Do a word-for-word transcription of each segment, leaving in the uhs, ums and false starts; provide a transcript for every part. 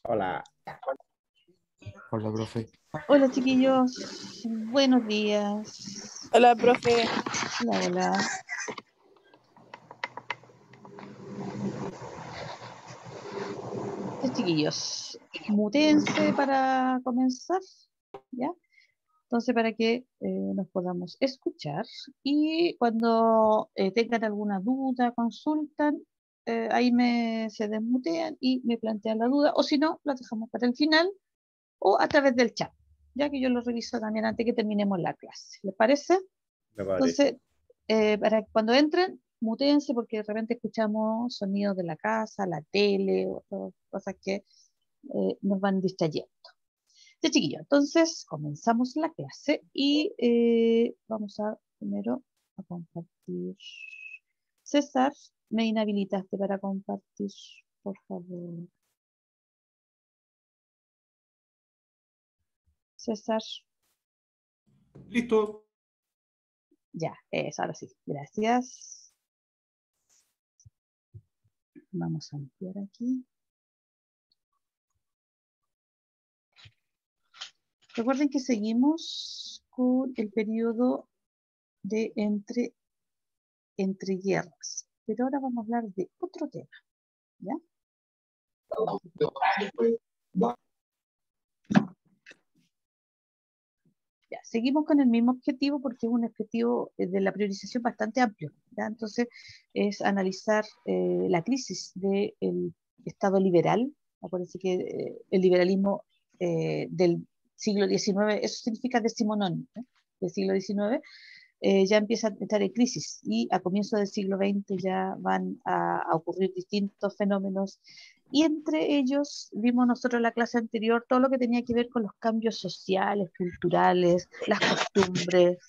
Hola. Hola, profe. Hola chiquillos, buenos días. Hola, profe. Hola, hola. Entonces, chiquillos, mutense para comenzar, ¿ya? Entonces, para que eh, nos podamos escuchar y cuando eh, tengan alguna duda, consultan, eh, ahí me se desmutean y me plantean la duda, o si no, la dejamos para el final o a través del chat, ya que yo lo reviso también antes que terminemos la clase. ¿Les parece? Me parece. Entonces, eh, para que cuando entren, mutéense porque de repente escuchamos sonidos de la casa, la tele, o otras cosas que eh, nos van distrayendo. Ya, chiquillos, entonces comenzamos la clase y eh, vamos a primero a compartir. César, me inhabilitaste para compartir, por favor. César, Listo. ya, eso, ahora sí, gracias. Vamos a ampliar aquí. Recuerden que seguimos con el periodo de entre, entre guerras, pero ahora vamos a hablar de otro tema, ¿ya? Ya, seguimos con el mismo objetivo porque es un objetivo de la priorización bastante amplio, ¿ya? Entonces, es analizar eh, la crisis del Estado liberal. Acuérdense que eh, el liberalismo eh, del siglo diecinueve, eso significa decimonónico, ¿eh? Del siglo diecinueve, eh, ya empieza a entrar en crisis y a comienzos del siglo veinte ya van a, a ocurrir distintos fenómenos y entre ellos vimos nosotros en la clase anterior todo lo que tenía que ver con los cambios sociales, culturales, las costumbres,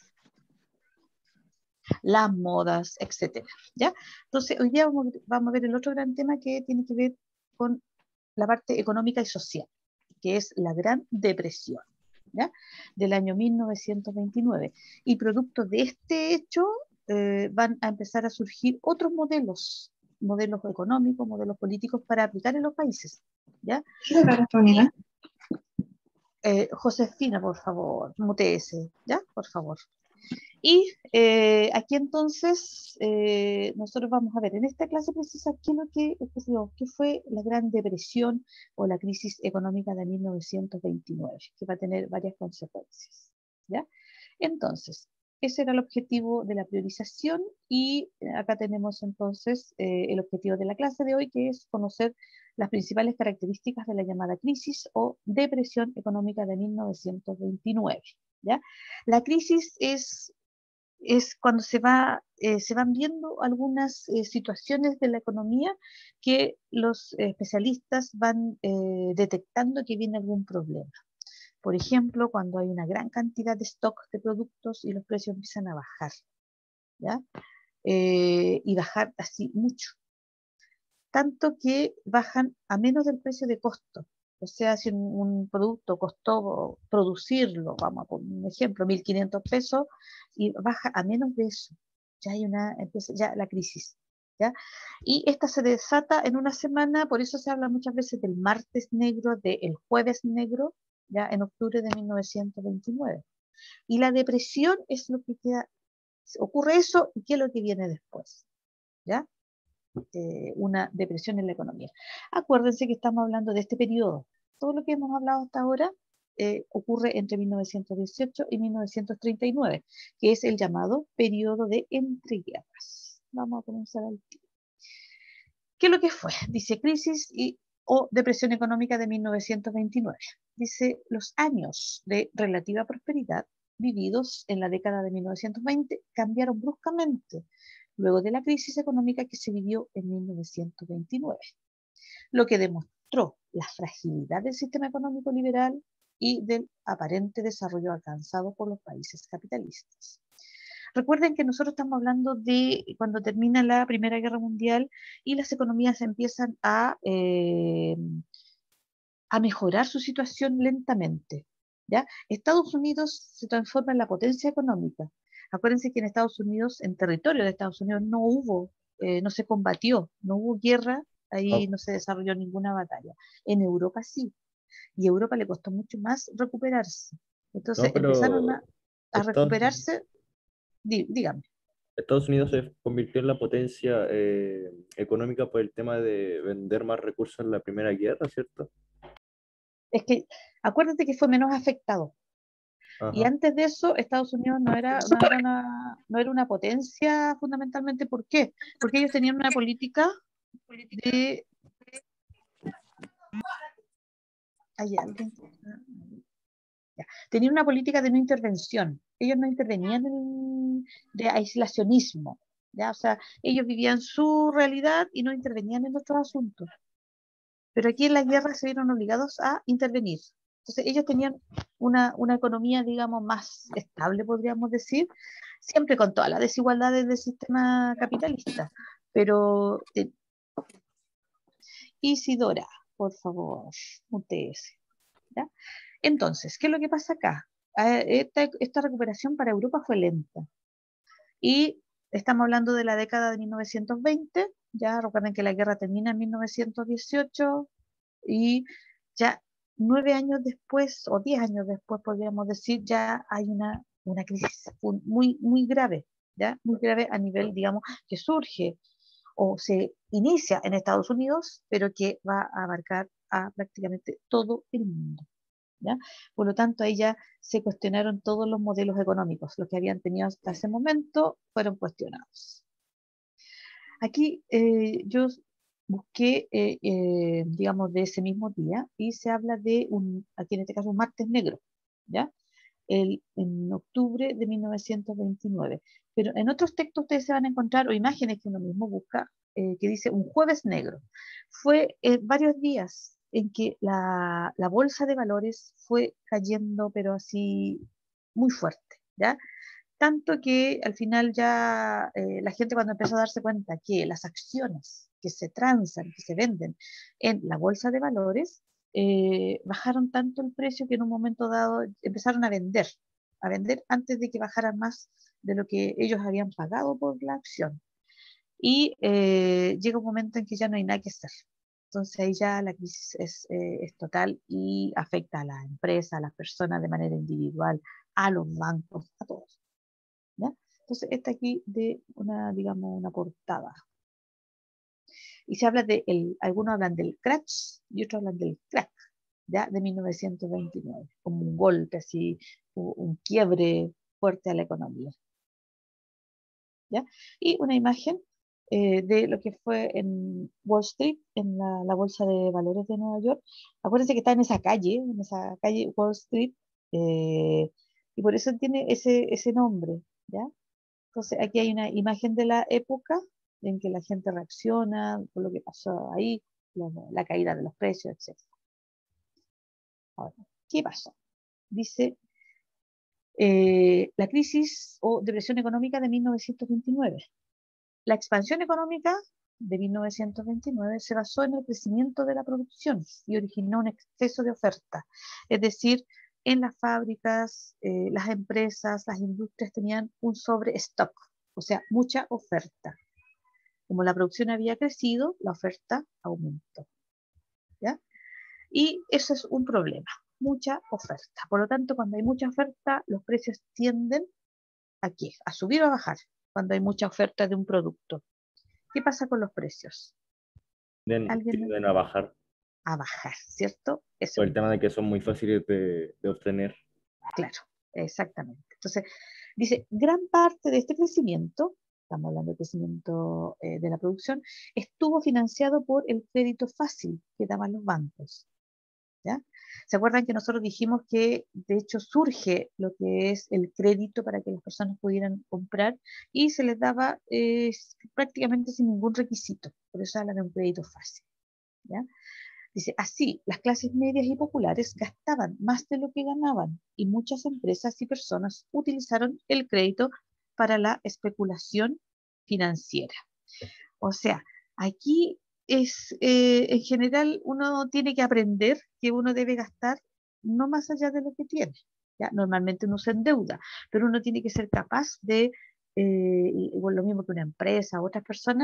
las modas, etcétera, ¿ya? Entonces hoy día vamos, vamos a ver el otro gran tema que tiene que ver con la parte económica y social, que es la Gran Depresión, ¿ya? Del año mil novecientos veintinueve. Y producto de este hecho eh, van a empezar a surgir otros modelos, modelos económicos, modelos políticos para aplicar en los países, ¿ya? unidad? Eh, Josefina, por favor, muteese, ¿ya? Por favor. Y eh, aquí entonces eh, nosotros vamos a ver en esta clase precisa qué, lo que, qué fue la Gran Depresión o la crisis económica de mil novecientos veintinueve, que va a tener varias consecuencias, ¿ya? Entonces, ese era el objetivo de la priorización y acá tenemos entonces eh, el objetivo de la clase de hoy, que es conocer las principales características de la llamada crisis o depresión económica de mil novecientos veintinueve, ¿ya? La crisis es es cuando se, va, eh, se van viendo algunas eh, situaciones de la economía que los eh, especialistas van eh, detectando que viene algún problema. Por ejemplo, cuando hay una gran cantidad de stock de productos y los precios empiezan a bajar, ¿ya? Eh, y bajar así mucho. Tanto que bajan a menos del precio de costo. O sea, si un, un producto costó producirlo, vamos a poner un ejemplo, mil quinientos pesos, y baja a menos de eso, ya hay una, empieza ya la crisis, ¿ya? Y esta se desata en una semana, por eso se habla muchas veces del martes negro, del jueves negro, ya en octubre de mil novecientos veintinueve. Y la depresión es lo que queda, ocurre eso, y qué es lo que viene después, ¿ya? Eh, una depresión en la economía. Acuérdense que estamos hablando de este periodo. Todo lo que hemos hablado hasta ahora eh, ocurre entre mil novecientos dieciocho y mil novecientos treinta y nueve, que es el llamado periodo de entreguerras. Vamos a comenzar al tiro. ¿Qué es lo que fue? Dice crisis y, o depresión económica de mil novecientos veintinueve. Dice los años de relativa prosperidad vividos en la década de mil novecientos veinte cambiaron bruscamente luego de la crisis económica que se vivió en mil novecientos veintinueve, lo que demostró la fragilidad del sistema económico liberal y del aparente desarrollo alcanzado por los países capitalistas. Recuerden que nosotros estamos hablando de cuando termina la Primera Guerra Mundial y las economías empiezan a, eh, a mejorar su situación lentamente, ¿ya? Estados Unidos se transforma en la potencia económica. Acuérdense que en Estados Unidos, en territorio de Estados Unidos, no hubo, eh, no se combatió, no hubo guerra ahí Oh, no se desarrolló ninguna batalla. En Europa sí, y a Europa le costó mucho más recuperarse. Entonces no, empezaron a, pero a Estados, recuperarse, dí- dígame. Estados Unidos se convirtió en la potencia eh, económica por el tema de vender más recursos en la Primera Guerra, ¿cierto? Es que acuérdate que fue menos afectado. Y Ajá. antes de eso, Estados Unidos no era, no era una, no era una potencia fundamentalmente. ¿Por qué? Porque ellos tenían una política de... ¿Hay alguien? Ya. Tenían una política de no intervención. Ellos no intervenían en, de aislacionismo. ¿Ya? O sea, ellos vivían su realidad y no intervenían en otros asuntos. Pero aquí en la guerra se vieron obligados a intervenir. Entonces ellos tenían una, una economía, digamos, más estable, podríamos decir, siempre con todas las desigualdades del sistema capitalista. Pero, eh, Isidora, por favor, muteese. ¿Ya? Entonces, ¿qué es lo que pasa acá? Eh, Esta, esta recuperación para Europa fue lenta. Y estamos hablando de la década de mil novecientos veinte, ya recuerden que la guerra termina en mil novecientos dieciocho y ya nueve años después, o diez años después, podríamos decir, ya hay una, una crisis muy, muy grave, ya muy grave a nivel, digamos, que surge o se inicia en Estados Unidos, pero que va a abarcar a prácticamente todo el mundo. ¿Ya? Por lo tanto, ahí ya se cuestionaron todos los modelos económicos, los que habían tenido hasta ese momento fueron cuestionados. Aquí eh, yo busqué, eh, eh, digamos, de ese mismo día y se habla de un, aquí en este caso, un martes negro, ¿ya? El, en octubre de mil novecientos veintinueve. Pero en otros textos ustedes se van a encontrar, o imágenes que uno mismo busca, eh, que dice un jueves negro. Fue eh, varios días en que la, la bolsa de valores fue cayendo, pero así muy fuerte, ¿ya? Tanto que al final ya eh, la gente cuando empezó a darse cuenta que las acciones que se transan, que se venden en la bolsa de valores, eh, bajaron tanto el precio que en un momento dado empezaron a vender, a vender antes de que bajaran más de lo que ellos habían pagado por la acción. Y eh, llega un momento en que ya no hay nada que hacer. Entonces ahí ya la crisis es, eh, es total y afecta a las empresas, a las personas de manera individual, a los bancos, a todos. ¿Ya? Entonces, esta aquí de una, digamos, una portada. Y se habla de, el, algunos hablan del crash y otros hablan del crack, ¿ya? De mil novecientos veintinueve, como un golpe así, un, un quiebre fuerte a la economía, ¿ya? Y una imagen eh, de lo que fue en Wall Street, en la, la bolsa de valores de Nueva York. Acuérdense que está en esa calle, en esa calle Wall Street, eh, y por eso tiene ese, ese nombre, ¿ya? Entonces, aquí hay una imagen de la época en que la gente reacciona por lo que pasó ahí, la, la caída de los precios, etcétera. Ahora, ¿qué pasó? Dice eh, la crisis o depresión económica de mil novecientos veintinueve. La expansión económica de mil novecientos veintinueve se basó en el crecimiento de la producción y originó un exceso de oferta. Es decir, en las fábricas, eh, las empresas, las industrias tenían un sobrestock, o sea, mucha oferta. Como la producción había crecido, la oferta aumentó, ¿ya? Y eso es un problema, mucha oferta. Por lo tanto, cuando hay mucha oferta, los precios tienden a qué? A subir o a bajar, cuando hay mucha oferta de un producto. ¿Qué pasa con los precios? Tienden, Alguien tienden a bajar a bajar, ¿cierto? Eso por el tema mismo, de que son muy fáciles de, de obtener. claro, exactamente. Entonces, dice, gran parte de este crecimiento, estamos hablando de crecimiento eh, de la producción, estuvo financiado por el crédito fácil que daban los bancos. ¿Ya? ¿Se acuerdan que nosotros dijimos que de hecho surge lo que es el crédito para que las personas pudieran comprar y se les daba eh, prácticamente sin ningún requisito? Por eso hablan de un crédito fácil. ¿Ya? Dice, así, las clases medias y populares gastaban más de lo que ganaban y muchas empresas y personas utilizaron el crédito para la especulación financiera. O sea, aquí es, eh, en general, uno tiene que aprender que uno debe gastar no más allá de lo que tiene. ¿Ya? Normalmente uno se endeuda, pero uno tiene que ser capaz de, eh, igual lo mismo que una empresa o otras personas,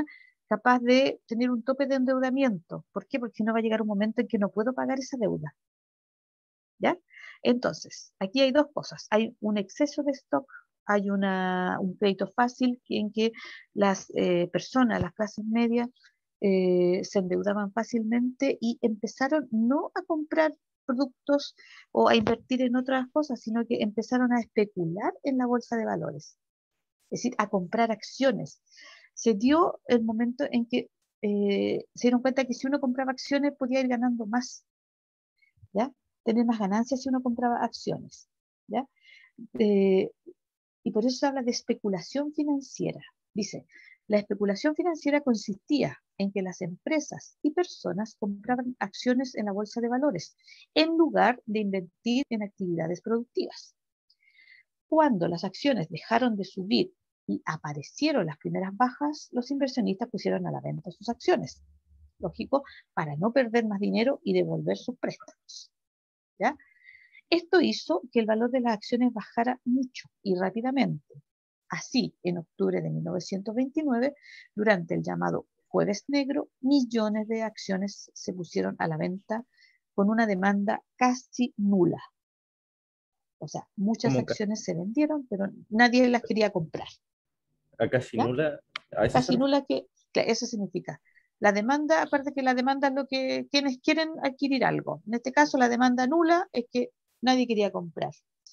capaz de tener un tope de endeudamiento. ¿Por qué? Porque no va a llegar un momento en que no puedo pagar esa deuda. ¿Ya? Entonces, aquí hay dos cosas. Hay un exceso de stock, hay una, un crédito fácil en que las eh, personas, las clases medias, eh, se endeudaban fácilmente y empezaron no a comprar productos o a invertir en otras cosas, sino que empezaron a especular en la bolsa de valores, es decir, a comprar acciones. Se dio el momento en que eh, se dieron cuenta que si uno compraba acciones podía ir ganando más, ¿ya? Tener más ganancias si uno compraba acciones, ¿ya? Eh, y por eso se habla de especulación financiera. Dice, la especulación financiera consistía en que las empresas y personas compraban acciones en la bolsa de valores en lugar de invertir en actividades productivas. Cuando las acciones dejaron de subir y aparecieron las primeras bajas, los inversionistas pusieron a la venta sus acciones. Lógico, para no perder más dinero y devolver sus préstamos, ¿ya? Esto hizo que el valor de las acciones bajara mucho y rápidamente. Así, en octubre de mil novecientos veintinueve, durante el llamado Jueves Negro, millones de acciones se pusieron a la venta con una demanda casi nula. O sea, muchas Como ca- acciones se vendieron, pero nadie las quería comprar, a casi ¿ya? nula, a eso se Casi refiere. nula, que, claro, eso significa. La demanda, aparte que la demanda es lo que quienes quieren adquirir algo. En este caso, la demanda nula es que nadie quería comprar,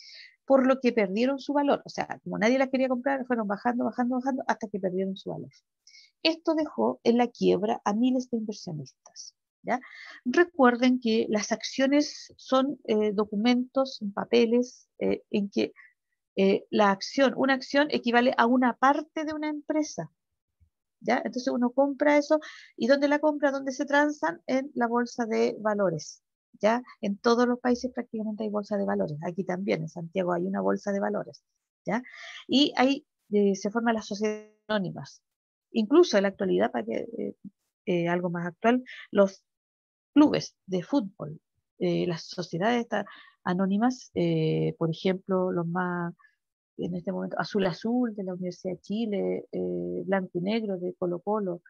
por lo que perdieron su valor. O sea, como nadie las quería comprar, fueron bajando, bajando, bajando, hasta que perdieron su valor. Esto dejó en la quiebra a miles de inversionistas, ¿ya? Recuerden que las acciones son eh, documentos, papeles, eh, en que eh, la acción, una acción equivale a una parte de una empresa, ¿ya? Entonces uno compra eso, ¿y dónde la compra? ¿Dónde se transan? En la bolsa de valores, ¿ya? En todos los países prácticamente hay bolsa de valores, aquí también, en Santiago hay una bolsa de valores, ¿ya? Y ahí eh, se forman las sociedades anónimas. Incluso en la actualidad, para que, eh, eh, algo más actual, los clubes de fútbol, eh, las sociedades estas anónimas, eh, por ejemplo, los más en este momento, Azul Azul de la Universidad de Chile, eh, Blanco y Negro de Colo Colo,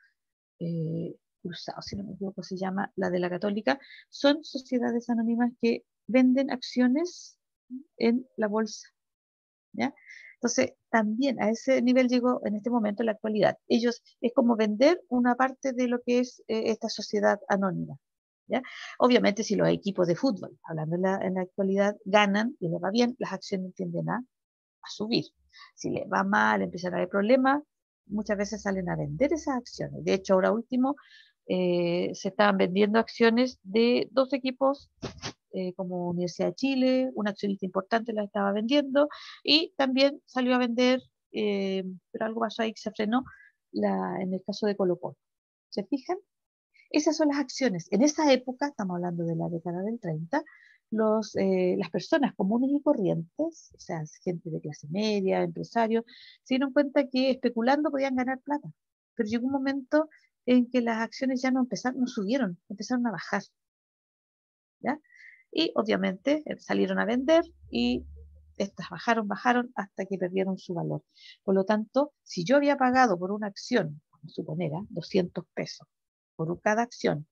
eh, Cruzado, si no me equivoco, se llama la de la Católica, son sociedades anónimas que venden acciones en la bolsa, ¿ya? Entonces, también a ese nivel llegó en este momento en la actualidad. Ellos es como vender una parte de lo que es eh, esta sociedad anónima, ¿ya? Obviamente, si los equipos de fútbol, hablando en la, en la actualidad, ganan y les va bien, las acciones tienden a a subir. Si les va mal, empiezan a haber problemas, muchas veces salen a vender esas acciones. De hecho, ahora último, eh, se estaban vendiendo acciones de dos equipos, eh, como Universidad de Chile, un accionista importante las estaba vendiendo, y también salió a vender, eh, pero algo pasó ahí que se frenó, la, en el caso de Colo Colo. ¿Se fijan? Esas son las acciones. En esa época, estamos hablando de la década del treinta, los, eh, las personas comunes y corrientes, o sea, gente de clase media, empresarios, se dieron cuenta que especulando podían ganar plata. Pero llegó un momento en que las acciones ya no empezaron, no subieron, empezaron a bajar, ¿ya? Y obviamente eh, salieron a vender y estas bajaron, bajaron hasta que perdieron su valor. Por lo tanto, si yo había pagado por una acción, vamos a suponer, ¿eh? doscientos pesos por cada acción,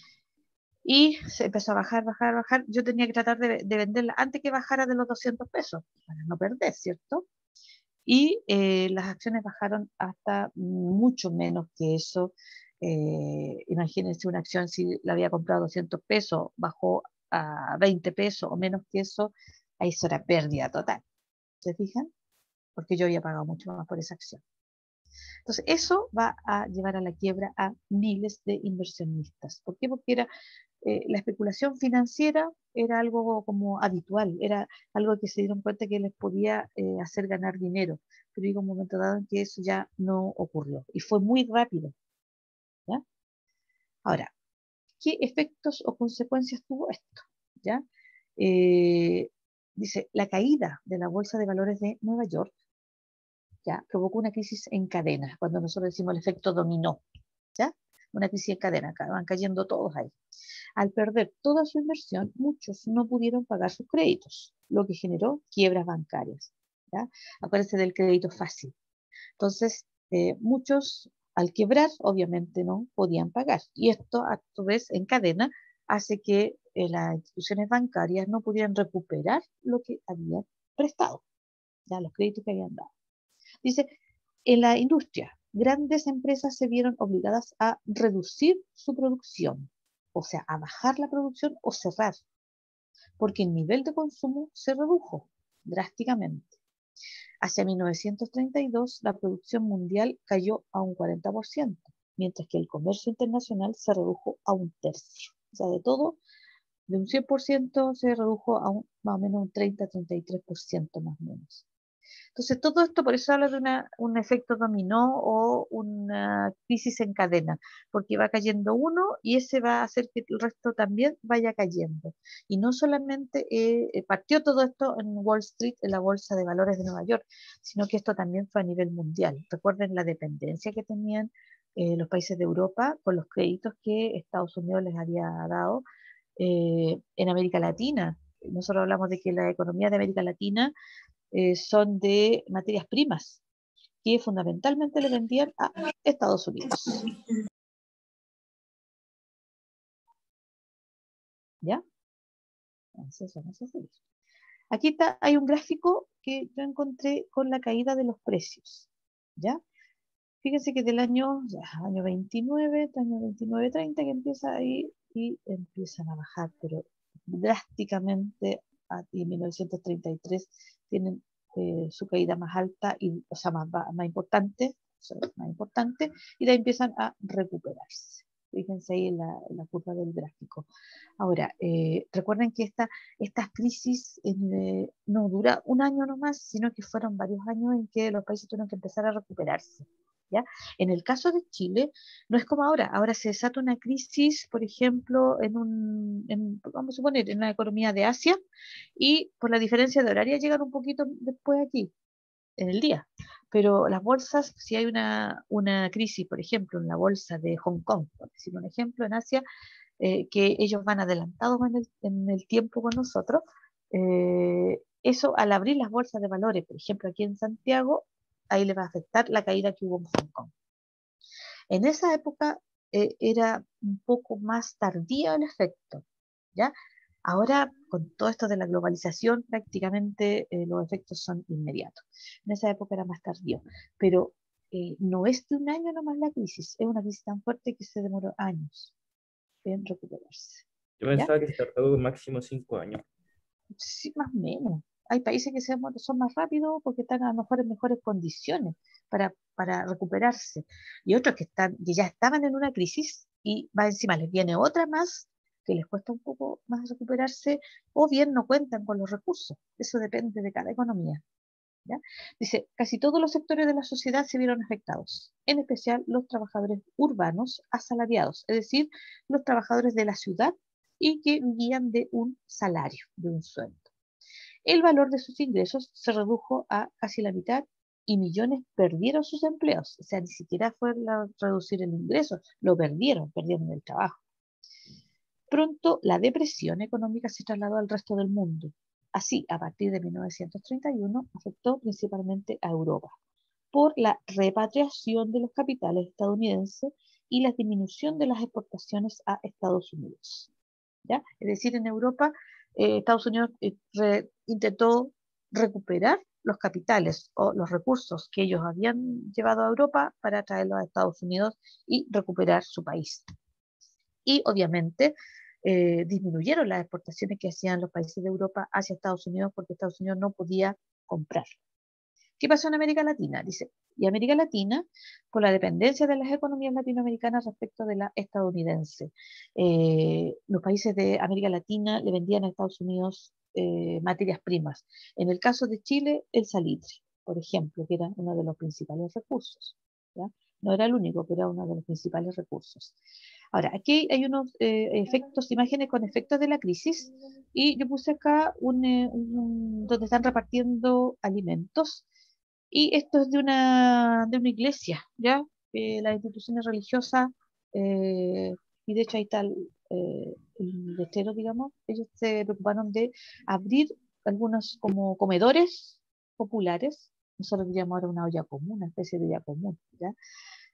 y se empezó a bajar, bajar, bajar. Yo tenía que tratar de, de venderla antes que bajara de los doscientos pesos, para no perder, ¿cierto? Y eh, las acciones bajaron hasta mucho menos que eso. Eh, imagínense una acción, si la había comprado doscientos pesos, bajó a veinte pesos o menos que eso, ahí eso era pérdida total. ¿Se fijan? Porque yo había pagado mucho más por esa acción. Entonces, eso va a llevar a la quiebra a miles de inversionistas. ¿Por qué? Porque era eh, la especulación financiera era algo como habitual, era algo que se dieron cuenta que les podía eh, hacer ganar dinero, pero llegó un momento dado en que eso ya no ocurrió y fue muy rápido, ¿ya? Ahora, ¿qué efectos o consecuencias tuvo esto? ¿Ya? Eh, dice, la caída de la Bolsa de Valores de Nueva York, ¿ya? Provocó una crisis en cadena, cuando nosotros decimos el efecto dominó, ¿ya? Una crisis en cadena, van cayendo todos ahí. Al perder toda su inversión, muchos no pudieron pagar sus créditos, lo que generó quiebras bancarias, ¿ya? Acuérdense del crédito fácil. Entonces, eh, muchos Al quebrar, obviamente no podían pagar. Y esto, a su vez, en cadena, hace que eh, las instituciones bancarias no pudieran recuperar lo que habían prestado, ya los créditos que habían dado. Dice, en la industria, grandes empresas se vieron obligadas a reducir su producción, o sea, a bajar la producción o cerrar, porque el nivel de consumo se redujo drásticamente. Hacia mil novecientos treinta y dos, la producción mundial cayó a un cuarenta por ciento, mientras que el comercio internacional se redujo a un tercio. O sea, de todo, de un cien por ciento se redujo a un, más o menos un treinta a treinta y tres por ciento más o menos. Entonces, todo esto, por eso habla de una, un efecto dominó o una crisis en cadena, porque va cayendo uno y ese va a hacer que el resto también vaya cayendo. Y no solamente eh, partió todo esto en Wall Street, en la Bolsa de Valores de Nueva York, sino que esto también fue a nivel mundial. Recuerden la dependencia que tenían eh, los países de Europa con los créditos que Estados Unidos les había dado eh, en América Latina. Nosotros hablamos de que la economía de América Latina eh, son de materias primas que fundamentalmente le vendían a Estados Unidos. ¿Ya? Entonces vamos a seguir. Aquí está, hay un gráfico que yo encontré con la caída de los precios. ¿Ya? Fíjense que del año, ya, año veintinueve, año veintinueve treinta que empieza ahí y empiezan a bajar, pero drásticamente a mil novecientos treinta y tres tienen eh, su caída más alta, y, o sea, más, más importante, o sea, más importante, y de ahí empiezan a recuperarse. Fíjense ahí en la, en la curva del gráfico. Ahora, eh, recuerden que esta, estas crisis eh, no dura un año nomás, sino que fueron varios años en que los países tuvieron que empezar a recuperarse. ¿Ya? En el caso de Chile, no es como ahora. Ahora se desata una crisis, por ejemplo, en un, en, vamos a suponer, en la economía de Asia, y por la diferencia de horario llegan un poquito después aquí, en el día. Pero las bolsas, si hay una, una crisis, por ejemplo, en la bolsa de Hong Kong, por decir un ejemplo, en Asia, eh, que ellos van adelantados en el, en el tiempo con nosotros, eh, eso al abrir las bolsas de valores, por ejemplo, aquí en Santiago, ahí le va a afectar la caída que hubo en Hong Kong. En esa época eh, era un poco más tardía el efecto, ¿ya? Ahora, con todo esto de la globalización, prácticamente eh, los efectos son inmediatos. En esa época era más tardío, pero eh, no es de un año nomás la crisis, es una crisis tan fuerte que se demoró años en recuperarse, Yo ¿ya? pensaba que se tardó máximo cinco años. Sí, más o menos. Hay países que se- son más rápidos porque están a lo mejor en mejores condiciones para, para recuperarse. Y otros que están, que ya estaban en una crisis y va encima les viene otra más que les cuesta un poco más recuperarse, o bien no cuentan con los recursos. Eso depende de cada economía. ¿Ya? Dice, casi todos los sectores de la sociedad se vieron afectados, en especial los trabajadores urbanos asalariados, es decir, los trabajadores de la ciudad y que vivían de un salario, de un sueldo. El valor de sus ingresos se redujo a casi la mitad y millones perdieron sus empleos. O sea, ni siquiera fue la, reducir el ingreso, lo perdieron, perdieron el trabajo. Pronto la depresión económica se trasladó al resto del mundo. Así, a partir de mil novecientos treinta y uno, afectó principalmente a Europa por la repatriación de los capitales estadounidenses y la disminución de las exportaciones a Estados Unidos. ¿Ya? Es decir, en Europa, eh, Estados Unidos eh, re, intentó recuperar los capitales o los recursos que ellos habían llevado a Europa para traerlos a Estados Unidos y recuperar su país. Y obviamente eh, disminuyeron las exportaciones que hacían los países de Europa hacia Estados Unidos porque Estados Unidos no podía comprar. ¿Qué pasó en América Latina? Dice, y América Latina, por la dependencia de las economías latinoamericanas respecto de la estadounidense. Eh, los países de América Latina le vendían a Estados Unidos eh, materias primas. En el caso de Chile, el salitre, por ejemplo, que era uno de los principales recursos. ¿Ya? No era el único, pero era uno de los principales recursos. Ahora, aquí hay unos eh, efectos, imágenes con efectos de la crisis, y yo puse acá un, eh, un, donde están repartiendo alimentos, y esto es de una, de una iglesia, ¿ya? Eh, las instituciones religiosas, eh, y de hecho ahí está el, eh, el letrero, digamos, ellos se preocuparon de abrir algunos como comedores populares, nosotros diríamos ahora una olla común, una especie de olla común, ¿ya?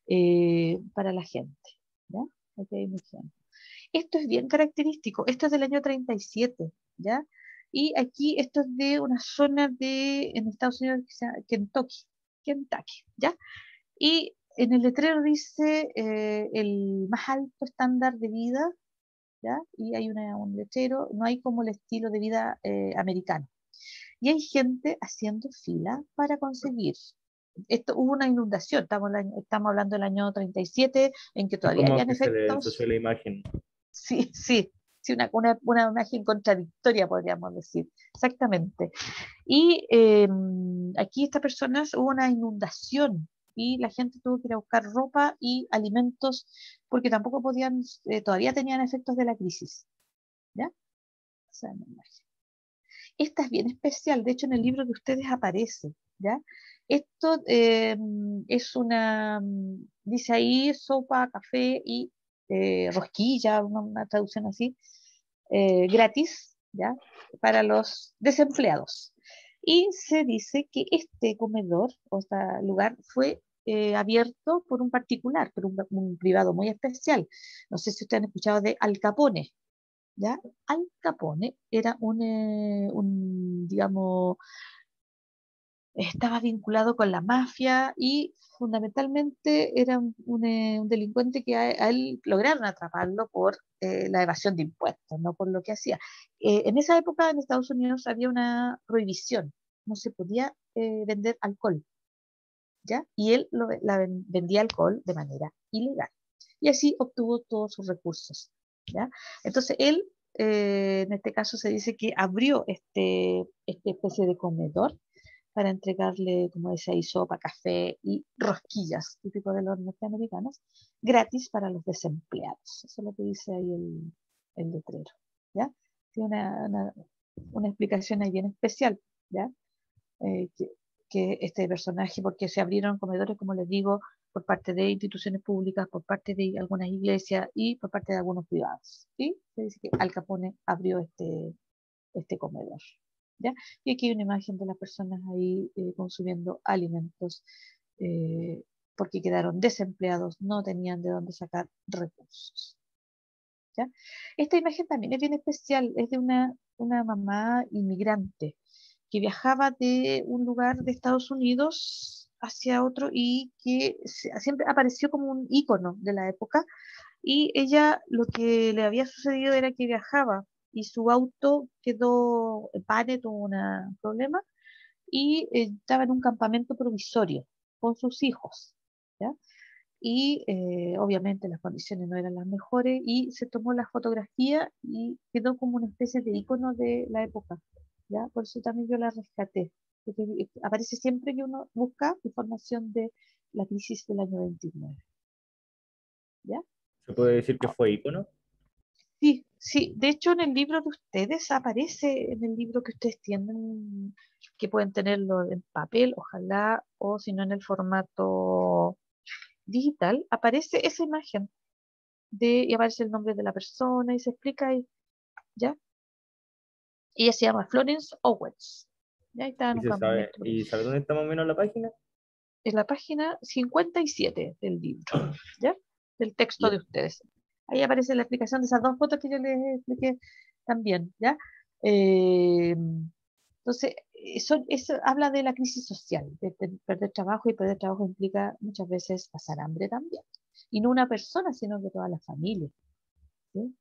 eh, para la gente. ¿Ya? Aquí hay un ejemplo. Esto es bien característico. Esto es del año treinta y siete, ¿ya? Y aquí esto es de una zona de, en Estados Unidos, que se llama Kentucky, Kentucky, ¿ya? Y en el letrero dice eh, el más alto estándar de vida, ¿ya? Y hay una, un letrero, no hay como el estilo de vida eh, americano. Y hay gente haciendo fila para conseguir. Esto, hubo una inundación, estamos, estamos hablando del año treinta y siete, en que Es todavía como habían que se le ensució efectos. la imagen. Sí, sí, sí, una, una, una imagen contradictoria, podríamos decir, exactamente. Y eh, aquí estas personas, hubo una inundación y la gente tuvo que ir a buscar ropa y alimentos porque tampoco podían, eh, todavía tenían efectos de la crisis. ¿Ya? O sea, no imagino. Esta es bien especial, de hecho en el libro de ustedes aparece, ¿ya? Esto eh, es una, dice ahí, sopa, café y eh, rosquilla, una, una traducción así, eh, gratis, ¿ya? Para los desempleados. Y se dice que este comedor, o este lugar, fue eh, abierto por un particular, por un, un privado muy especial. No sé si ustedes han escuchado de Al Capone. ¿Ya? Al Capone era un, eh, un, digamos, estaba vinculado con la mafia y fundamentalmente era un, un, eh, un delincuente que a, a, él lograron atraparlo por eh, la evasión de impuestos, no por lo que hacía. Eh, en esa época en Estados Unidos había una prohibición, no se podía eh, vender alcohol, ¿ya? Y él lo, la, vendía alcohol de manera ilegal. Y así obtuvo todos sus recursos, ¿ya? Entonces él, eh, en este caso se dice que abrió este, este especie de comedor para entregarle, como decía, ahí, sopa, café y rosquillas, típico de los norteamericanos, gratis para los desempleados. Eso es lo que dice ahí el, el letrero, ¿ya? Tiene una, una, una explicación ahí bien especial, ¿ya? Eh, que, que este personaje, porque se abrieron comedores, como les digo, por parte de instituciones públicas, por parte de algunas iglesias y por parte de algunos privados. ¿Sí? Se dice que Al Capone abrió este, este comedor. ¿Ya? Y aquí hay una imagen de las personas ahí eh, consumiendo alimentos eh, porque quedaron desempleados, no tenían de dónde sacar recursos. ¿Ya? Esta imagen también es bien especial, es de una, una mamá inmigrante que viajaba de un lugar de Estados Unidos hacia otro y que se, siempre apareció como un ícono de la época. Y ella, lo que le había sucedido era que viajaba y su auto quedó, el pane tuvo un problema y eh, estaba en un campamento provisorio con sus hijos, ¿ya? Y eh, obviamente las condiciones no eran las mejores y se tomó la fotografía y quedó como una especie de icono de la época, ¿ya? Por eso también yo la rescaté, porque eh, aparece siempre que uno busca información de la crisis del año veintinueve, ¿ya? ¿Se puede decir que fue ícono? Sí, sí, de hecho en el libro de ustedes aparece, en el libro que ustedes tienen, que pueden tenerlo en papel, ojalá, o si no en el formato digital, aparece esa imagen de, y aparece el nombre de la persona y se explica ahí, ¿ya? Ella se llama Florence Owens, ya está en ¿Y un se sabe, campamento. y sabe dónde está más o menos la página? En la página cincuenta y siete del libro, ¿ya? Del texto Ya. de ustedes. Ahí aparece la explicación de esas dos fotos que yo les expliqué también, ¿ya? Eh, entonces, eso, eso habla de la crisis social, de, de perder trabajo, y perder trabajo implica muchas veces pasar hambre también. Y no una persona, sino que toda la familia, ¿sí?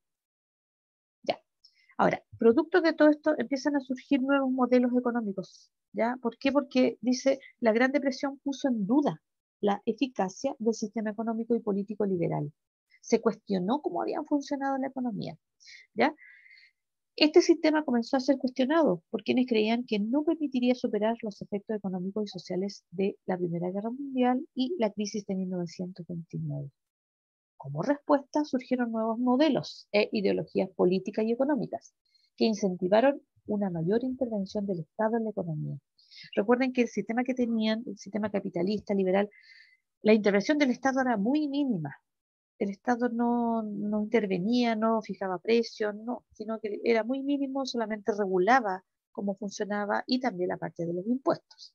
Ya. Ahora, producto de todo esto empiezan a surgir nuevos modelos económicos, ¿ya? ¿Por qué? Porque dice, la Gran Depresión puso en duda la eficacia del sistema económico y político liberal. Se cuestionó cómo habían funcionado la economía, ¿ya? Este sistema comenzó a ser cuestionado por quienes creían que no permitiría superar los efectos económicos y sociales de la Primera Guerra Mundial y la crisis de mil novecientos veintinueve. Como respuesta surgieron nuevos modelos e ideologías políticas y económicas que incentivaron una mayor intervención del Estado en la economía. Recuerden que el sistema que tenían, el sistema capitalista, liberal, la intervención del Estado era muy mínima. El Estado no, no intervenía, no fijaba precios, no, sino que era muy mínimo, solamente regulaba cómo funcionaba y también la parte de los impuestos.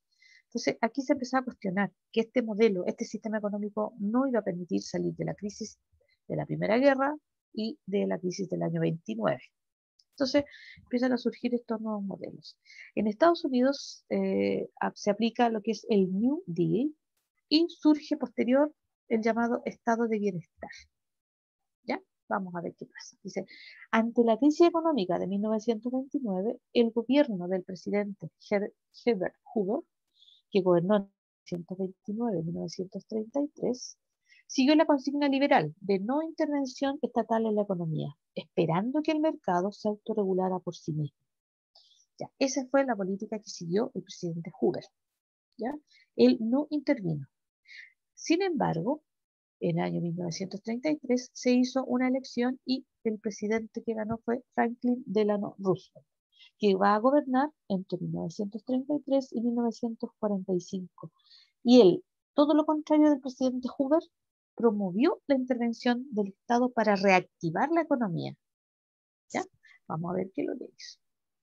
Entonces, aquí se empezó a cuestionar que este modelo, este sistema económico no iba a permitir salir de la crisis de la Primera Guerra y de la crisis del año veintinueve. Entonces, empiezan a surgir estos nuevos modelos. En Estados Unidos eh, se aplica lo que es el New Deal y surge posterior el llamado estado de bienestar. ¿Ya? Vamos a ver qué pasa. Dice, ante la crisis económica de mil novecientos veintinueve, el gobierno del presidente Her Herbert Hoover, que gobernó en mil novecientos veintinueve a mil novecientos treinta y tres, siguió la consigna liberal de no intervención estatal en la economía, esperando que el mercado se autorregulara por sí mismo. Ya, esa fue la política que siguió el presidente Hoover. ¿Ya? Él no intervino. Sin embargo, en el año mil novecientos treinta y tres se hizo una elección y el presidente que ganó fue Franklin Delano Roosevelt, que va a gobernar entre mil novecientos treinta y tres y mil novecientos cuarenta y cinco. Y él, todo lo contrario del presidente Hoover, promovió la intervención del Estado para reactivar la economía. ¿Ya? Vamos a ver qué lo que hizo.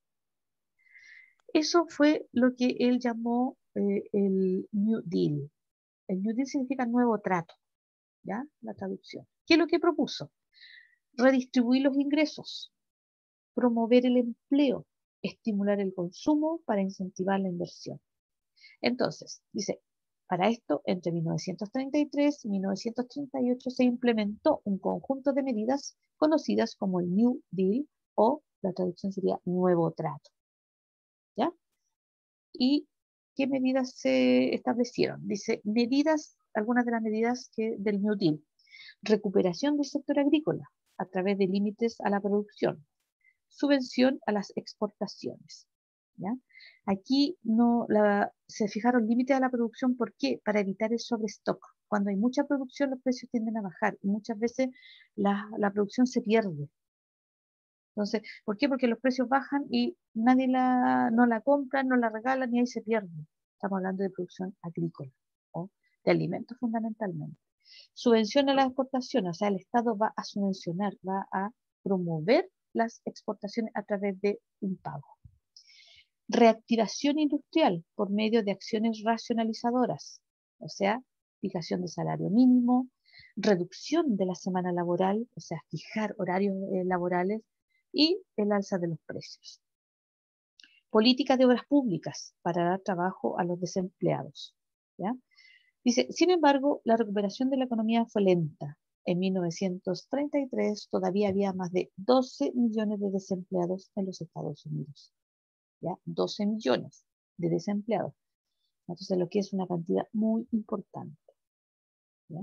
Eso fue lo que él llamó eh, el New Deal. El New Deal significa nuevo trato. ¿Ya? La traducción. ¿Qué es lo que propuso? Redistribuir los ingresos, promover el empleo, estimular el consumo para incentivar la inversión. Entonces, dice, para esto, entre mil novecientos treinta y tres y mil novecientos treinta y ocho se implementó un conjunto de medidas conocidas como el New Deal o la traducción sería nuevo trato. ¿Ya? ¿Y qué medidas se establecieron? Dice, medidas, algunas de las medidas que, del New Deal. Recuperación del sector agrícola a través de límites a la producción, subvención a las exportaciones. ¿Ya? Aquí no la, se fijaron límites a la producción, ¿por qué? Para evitar el sobrestock. Cuando hay mucha producción, los precios tienden a bajar y muchas veces la, la producción se pierde. Entonces, ¿por qué? Porque los precios bajan y nadie la, no la compra, no la regala y ahí se pierde. Estamos hablando de producción agrícola o de alimentos fundamentalmente. Subvenciona las exportaciones, o sea, el Estado va a subvencionar, va a promover las exportaciones a través de un pago. Reactivación industrial por medio de acciones racionalizadoras, o sea, fijación de salario mínimo, reducción de la semana laboral, o sea, fijar horarios eh, laborales y el alza de los precios. Política de obras públicas para dar trabajo a los desempleados. ¿Ya? Dice, sin embargo, la recuperación de la economía fue lenta. En mil novecientos treinta y tres todavía había más de doce millones de desempleados en los Estados Unidos. ¿Ya? doce millones de desempleados. Entonces, lo que es una cantidad muy importante. ¿Ya?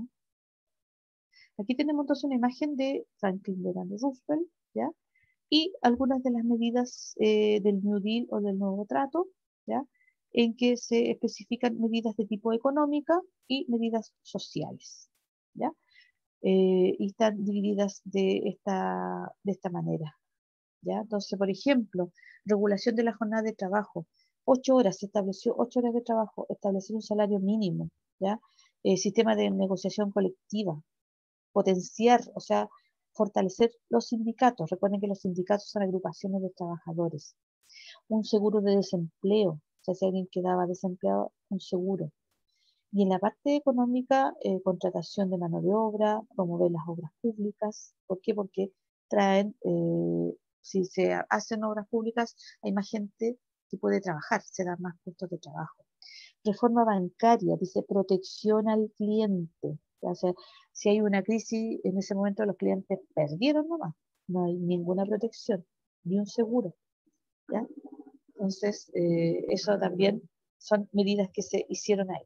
Aquí tenemos entonces una imagen de Franklin Delano Roosevelt, ¿ya? Y algunas de las medidas eh, del New Deal o del nuevo trato, ¿ya? En que se especifican medidas de tipo económica y medidas sociales, ¿ya? Eh, y están divididas de esta, de esta manera, ¿ya? Entonces, por ejemplo, regulación de la jornada de trabajo, ocho horas, se estableció ocho horas de trabajo, establecer un salario mínimo, ¿ya? Eh, sistema de negociación colectiva, potenciar, o sea, fortalecer los sindicatos. Recuerden que los sindicatos son agrupaciones de trabajadores. Un seguro de desempleo, o sea, si alguien quedaba desempleado, un seguro. Y en la parte económica, eh, contratación de mano de obra, promover las obras públicas. ¿Por qué? Porque traen, eh, si se hacen obras públicas, hay más gente que puede trabajar, se dan más puestos de trabajo. Reforma bancaria, dice protección al cliente. O sea, si hay una crisis, en ese momento los clientes perdieron nomás. No hay ninguna protección, ni un seguro. ¿Ya? Entonces, eh, eso también son medidas que se hicieron ahí.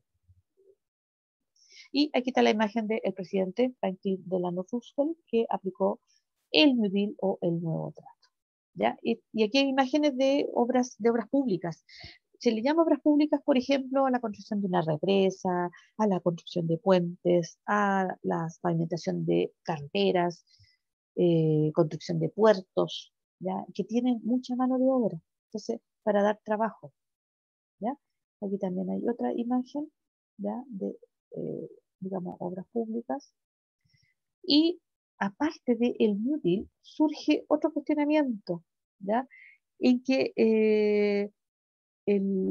Y aquí está la imagen del presidente Franklin Delano Roosevelt, que aplicó el New Deal o el nuevo trato. ¿Ya? Y, y aquí hay imágenes de obras, de obras públicas. Se le llama obras públicas, por ejemplo, a la construcción de una represa, a la construcción de puentes, a la pavimentación de carreteras, eh, construcción de puertos, ¿ya? Que tienen mucha mano de obra, entonces, para dar trabajo. ¿Ya? Aquí también hay otra imagen, ¿ya? De, eh, digamos, obras públicas. Y aparte del New Deal, surge otro cuestionamiento, ¿ya? En que eh, el,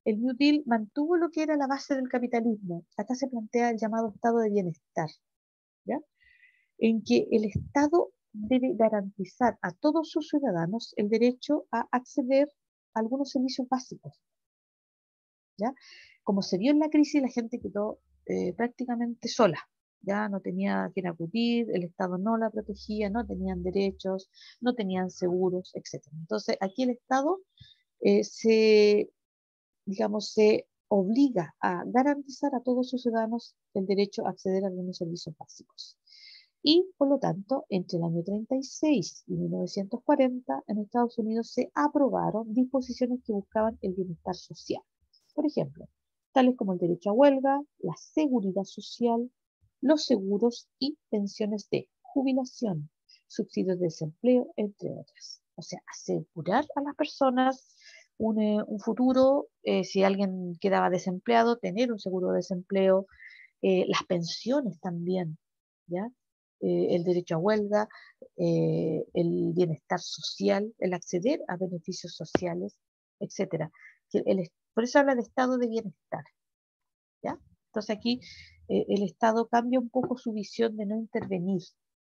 el New Deal mantuvo lo que era la base del capitalismo. Acá se plantea el llamado estado de bienestar, ¿ya? En que el Estado debe garantizar a todos sus ciudadanos el derecho a acceder a algunos servicios básicos, ¿ya? Como se vio en la crisis, la gente quedó eh, prácticamente sola, ya no tenía a quién acudir, el Estado no la protegía, no tenían derechos, no tenían seguros, etcétera. Entonces, aquí el Estado eh, se, digamos, se obliga a garantizar a todos sus ciudadanos el derecho a acceder a algunos servicios básicos. Y, por lo tanto, entre el año treinta y seis y mil novecientos cuarenta, en Estados Unidos se aprobaron disposiciones que buscaban el bienestar social. Por ejemplo, tales como el derecho a huelga, la seguridad social, los seguros y pensiones de jubilación, subsidios de desempleo, entre otras. O sea, asegurar a las personas un, eh, un futuro, eh, si alguien quedaba desempleado, tener un seguro de desempleo, eh, las pensiones también, ¿ya? Eh, el derecho a huelga, eh, el bienestar social, el acceder a beneficios sociales, etcétera. Que el, por eso habla de estado de bienestar, ¿ya? Entonces aquí eh, el Estado cambia un poco su visión de no intervenir.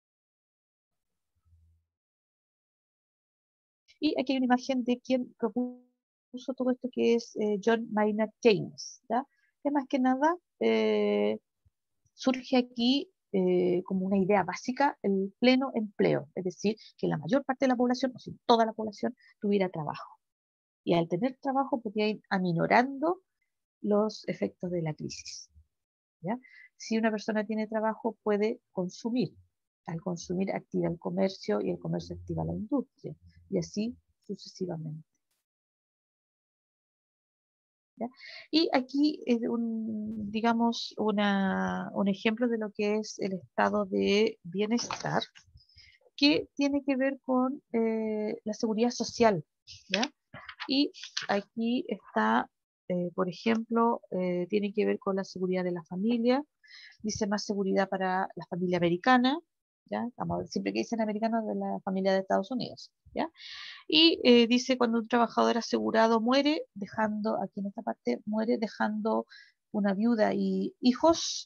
Y aquí hay una imagen de quien propuso todo esto, que es eh, John Maynard Keynes, ¿ya? Que más que nada eh, surge aquí eh, como una idea básica el pleno empleo, es decir, que la mayor parte de la población, o si toda la población, tuviera trabajo. Y al tener trabajo podía ir aminorando los efectos de la crisis, ¿ya? Si una persona tiene trabajo, puede consumir. Al consumir activa el comercio y el comercio activa la industria, y así sucesivamente, ¿ya? Y aquí es un, digamos, una, un ejemplo de lo que es el estado de bienestar, que tiene que ver con eh, la seguridad social, ¿ya? Y aquí está, eh, por ejemplo, eh, tiene que ver con la seguridad de la familia, dice más seguridad para la familia americana, ¿ya? Vamos a ver, siempre que dicen americanos, de la familia de Estados Unidos, ¿ya? Y eh, dice cuando un trabajador asegurado muere, dejando, aquí en esta parte, muere dejando una viuda y hijos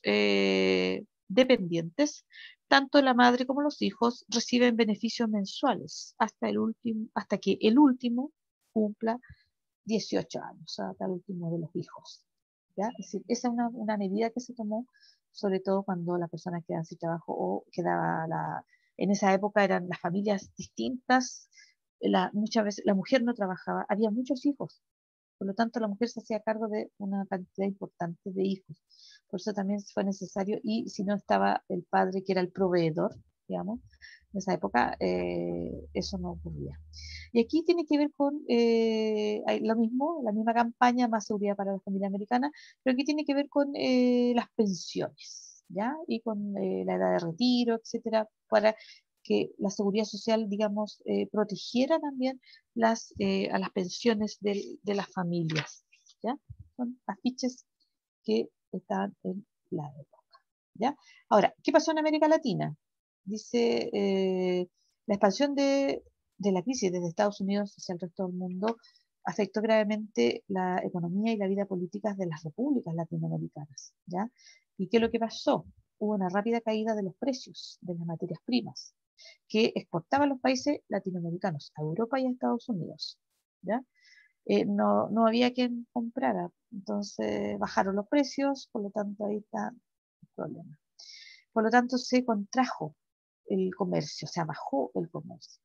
eh, dependientes, tanto la madre como los hijos reciben beneficios mensuales hasta, el último, hasta que el último cumpla dieciocho años, o sea, hasta el último de los hijos, ¿ya? Es decir, esa es una, una medida que se tomó, sobre todo cuando las personas quedan sin trabajo o quedaba la... En esa época eran las familias distintas, la, muchas veces la mujer no trabajaba, había muchos hijos, por lo tanto la mujer se hacía cargo de una cantidad importante de hijos. Por eso también fue necesario, y si no estaba el padre que era el proveedor, digamos, en esa época eh, eso no ocurría. Y aquí tiene que ver con eh, lo mismo, la misma campaña, más seguridad para la familia americana, pero aquí tiene que ver con eh, las pensiones, ¿ya? Y con eh, la edad de retiro, etcétera, para que la seguridad social, digamos, eh, protegiera también las, eh, a las pensiones de, de las familias, ¿ya? Son afiches que están en la época, ¿ya? Ahora, ¿qué pasó en América Latina? Dice, eh, la expansión de, de la crisis desde Estados Unidos hacia el resto del mundo afectó gravemente la economía y la vida política de las repúblicas latinoamericanas, ¿ya? ¿Y qué es lo que pasó? Hubo una rápida caída de los precios de las materias primas que exportaban los países latinoamericanos a Europa y a Estados Unidos, ¿ya? Eh, no, no había quien comprara, entonces bajaron los precios, por lo tanto ahí está el problema. Por lo tanto se contrajo el comercio, o sea, bajó el comercio.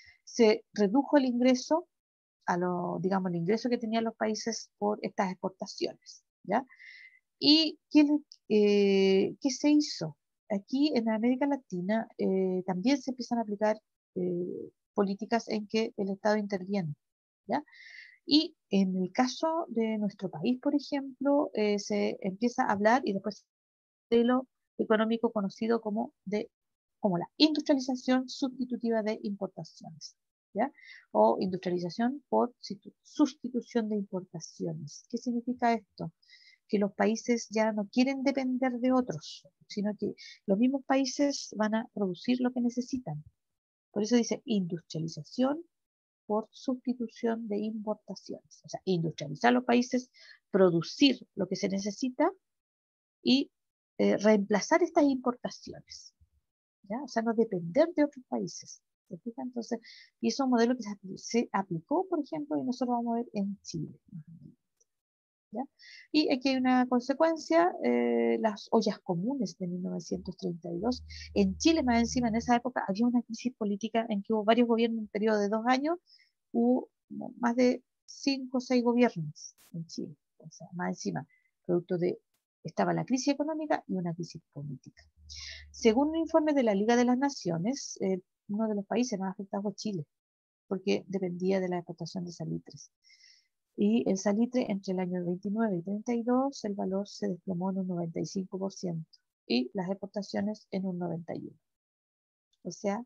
Se redujo el ingreso, a lo, digamos, el ingreso que tenían los países por estas exportaciones, ¿ya? ¿Y qué, eh, qué se hizo? Aquí en América Latina eh, también se empiezan a aplicar eh, políticas en que el Estado interviene, ¿ya? Y en el caso de nuestro país, por ejemplo, eh, se empieza a hablar y después de lo económico conocido como, de, como la industrialización sustitutiva de importaciones, ¿ya? O industrialización por sustitución de importaciones. ¿Qué significa esto? Que los países ya no quieren depender de otros, sino que los mismos países van a producir lo que necesitan. Por eso dice industrialización por sustitución de importaciones. O sea, industrializar los países, producir lo que se necesita y eh, reemplazar estas importaciones, ¿ya? O sea, no depender de otros países. ¿Se fija? Entonces, y eso es un modelo que se, se aplicó, por ejemplo, y nosotros vamos a ver en Chile. ¿Ya? Y aquí hay una consecuencia, eh, las ollas comunes de mil novecientos treinta y dos. En Chile, más encima, en esa época, había una crisis política en que hubo varios gobiernos en un periodo de dos años, hubo más de cinco o seis gobiernos en Chile. O sea, más encima, producto de, estaba la crisis económica y una crisis política. Según un informe de la Liga de las Naciones, eh, uno de los países más afectados fue Chile, porque dependía de la exportación de salitres. Y el salitre entre el año veintinueve y treinta y dos, el valor se desplomó en un noventa y cinco por ciento y las exportaciones en un noventa y uno por ciento. O sea,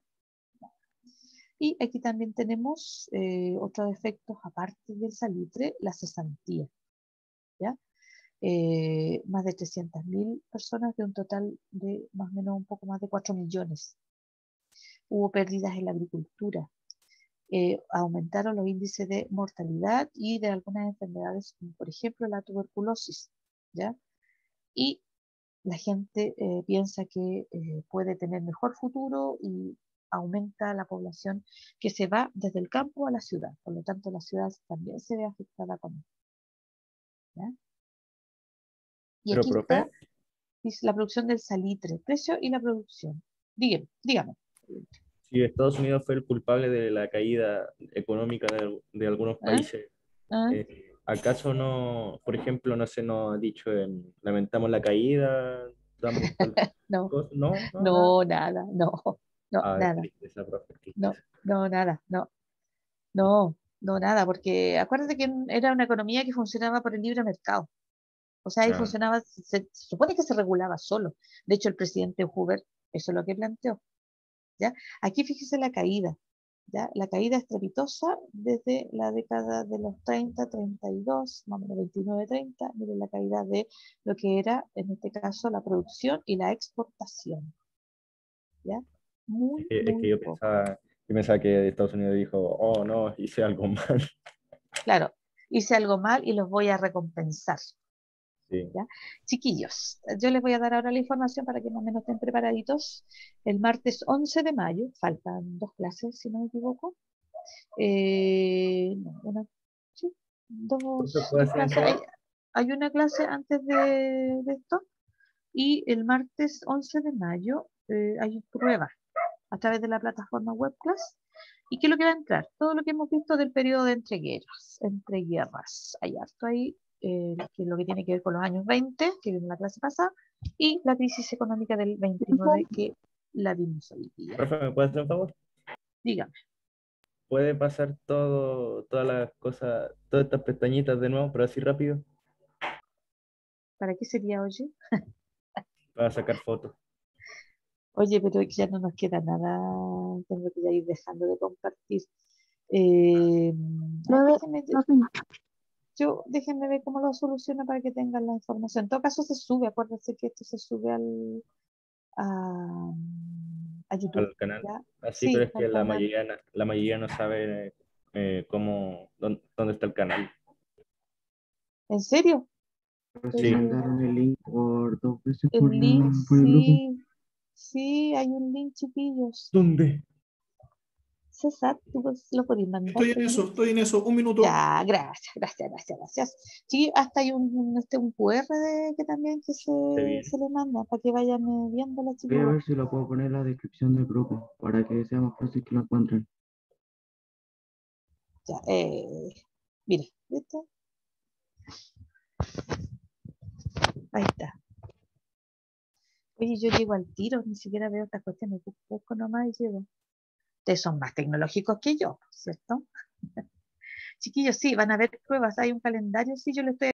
y aquí también tenemos eh, otros efectos aparte del salitre, la cesantía. ¿Ya? Eh, más de trescientas mil personas de un total de más o menos un poco más de cuatro millones. Hubo pérdidas en la agricultura. Eh, aumentaron los índices de mortalidad y de algunas enfermedades, como por ejemplo la tuberculosis, ¿ya? Y la gente eh, piensa que eh, puede tener mejor futuro y aumenta la población que se va desde el campo a la ciudad. Por lo tanto, la ciudad también se ve afectada con esto, ¿ya? Y Pero, aquí está, profe, dice, la producción del salitre, precio y la producción. Dígame, dígame. si Estados Unidos fue el culpable de la caída económica de, de algunos ¿Ah? países, ¿Ah? eh, ¿acaso no, por ejemplo, no se nos ha dicho en lamentamos la caída, damos tal No, cosa? No, no, nada. no, nada, no, no, Ah, nada, tristeza, profe, no, tristeza. no, nada, no. No, no, nada, porque acuérdate que era una economía que funcionaba por el libre mercado. O sea, ahí Ah, funcionaba, se, se supone que se regulaba solo. De hecho, el presidente Hoover, eso es lo que planteó, ¿ya? Aquí fíjese la caída, ¿ya? La caída estrepitosa desde la década de los treinta, treinta y dos, más o menos veintinueve, treinta, miren la caída de lo que era, en este caso, la producción y la exportación, ¿ya? es Muy, que, es que muy yo poco. pensaba, yo pensaba que Estados Unidos dijo, oh no, hice algo mal. Claro, hice algo mal y los voy a recompensar. Sí. ¿Ya? Chiquillos, yo les voy a dar ahora la información para que más o menos estén preparaditos. El martes once de mayo, faltan dos clases, si no me equivoco. Eh, no, una, sí, Profe, dos, ¿puede dos hacer un clases. Hay, favor? hay una clase antes de, de esto y el martes once de mayo eh, hay pruebas a través de la plataforma WebClass. ¿Y qué es lo que va a entrar? Todo lo que hemos visto del periodo de entreguerras. Entreguerras. Hay harto ahí, eh, que es lo que tiene que ver con los años veinte, que vimos en la clase pasada, y la crisis económica del veintinueve, que la vimos hoy día. Profe, ¿me puede hacer un favor? Dígame, ¿Puede pasar todo, todas las cosas, todas estas pestañitas de nuevo, pero así rápido, ¿para qué sería, oye? para sacar fotos? Oye, pero ya no nos queda nada, tengo que ya ir dejando de compartir. Eh, ay, déjenme, yo, déjenme ver cómo lo soluciona para que tengan la información. En todo caso, se sube, acuérdense que esto se sube al, a, a YouTube, Al canal. ¿ya? Así, pero Sí, es que al la canal. mayoría, no- la mayoría no sabe eh, cómo, dónde, dónde está el canal. ¿En serio? Pero si Sí, Eh, mandaron el link por dos veces el por, link, la, por el grupo. sí, sí, hay un link, chiquillos. ¿dónde? César, ¿tú pues lo podés mandar Estoy en el eso, link? estoy en eso. Un minuto. Ya, gracias, gracias, gracias, gracias. Sí, hasta hay un, un, este, un Q R de- que también que se, Se viene. se le manda para que vayan eh, viendo las Voy a chiquillas. ver si lo puedo poner en la descripción del grupo para que sea más fácil que lo encuentren. Ya, eh, mira, ¿viste? Ahí está. Oye, yo llego al tiro, ni siquiera veo estas cuestiones, busco nomás y llego. Ustedes son más tecnológicos que yo, ¿cierto? Chiquillos, sí, van a ver pruebas, hay un calendario, sí, yo le estoy